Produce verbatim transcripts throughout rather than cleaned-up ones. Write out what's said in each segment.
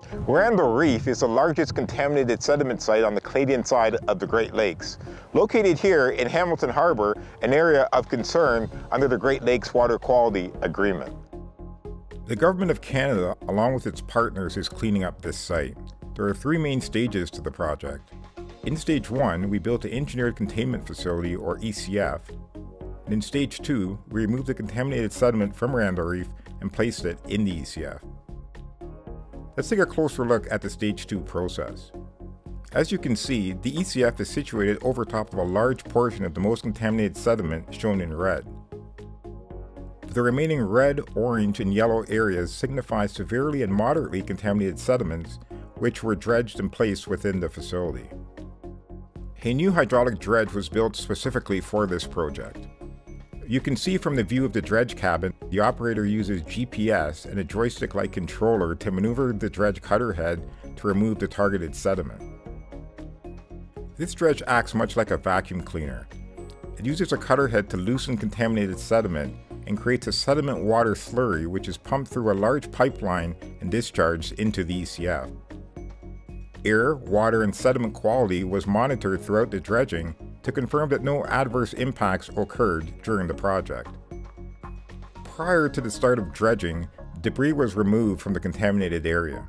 Randle Reef is the largest contaminated sediment site on the Canadian side of the Great Lakes. Located here in Hamilton Harbour, an area of concern under the Great Lakes Water Quality Agreement. The Government of Canada, along with its partners, is cleaning up this site. There are three main stages to the project. In Stage one, we built an Engineered Containment Facility, or E C F. And in Stage two, we removed the contaminated sediment from Randle Reef and placed it in the E C F. Let's take a closer look at the Stage two process. As you can see, the E C F is situated over top of a large portion of the most contaminated sediment shown in red. The remaining red, orange, and yellow areas signify severely and moderately contaminated sediments which were dredged and placed within the facility. A new hydraulic dredge was built specifically for this project. You can see from the view of the dredge cabin, the operator uses G P S and a joystick-like controller to maneuver the dredge cutter head to remove the targeted sediment. This dredge acts much like a vacuum cleaner. It uses a cutter head to loosen contaminated sediment and creates a sediment water slurry which is pumped through a large pipeline and discharged into the E C F. Air, water, and sediment quality was monitored throughout the dredging to confirm that no adverse impacts occurred during the project. Prior to the start of dredging, debris was removed from the contaminated area.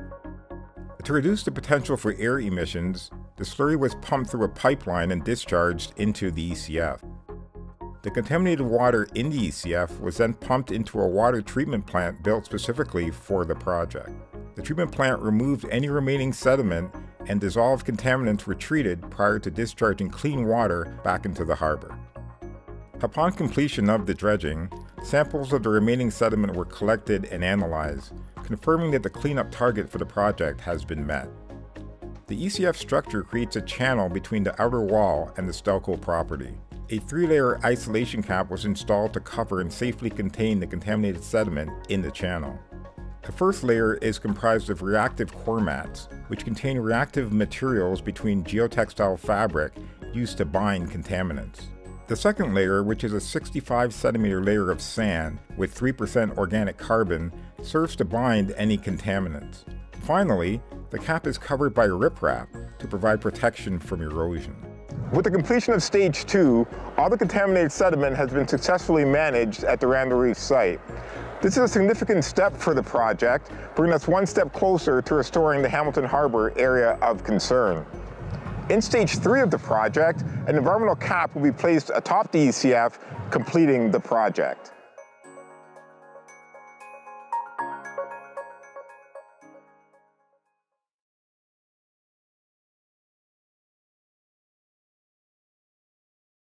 To reduce the potential for air emissions, the slurry was pumped through a pipeline and discharged into the E C F. The contaminated water in the E C F was then pumped into a water treatment plant built specifically for the project. The treatment plant removed any remaining sediment and dissolved contaminants were treated prior to discharging clean water back into the harbor. Upon completion of the dredging, samples of the remaining sediment were collected and analyzed, confirming that the cleanup target for the project has been met. The E C F structure creates a channel between the outer wall and the Stelco property. A three-layer isolation cap was installed to cover and safely contain the contaminated sediment in the channel. The first layer is comprised of reactive core mats, which contain reactive materials between geotextile fabric used to bind contaminants. The second layer, which is a sixty-five centimeter layer of sand with three percent organic carbon, serves to bind any contaminants. Finally, the cap is covered by riprap to provide protection from erosion. With the completion of Stage two, all the contaminated sediment has been successfully managed at the Randle Reef site. This is a significant step for the project, bringing us one step closer to restoring the Hamilton Harbour area of concern. In Stage three of the project, an environmental cap will be placed atop the E C F, completing the project.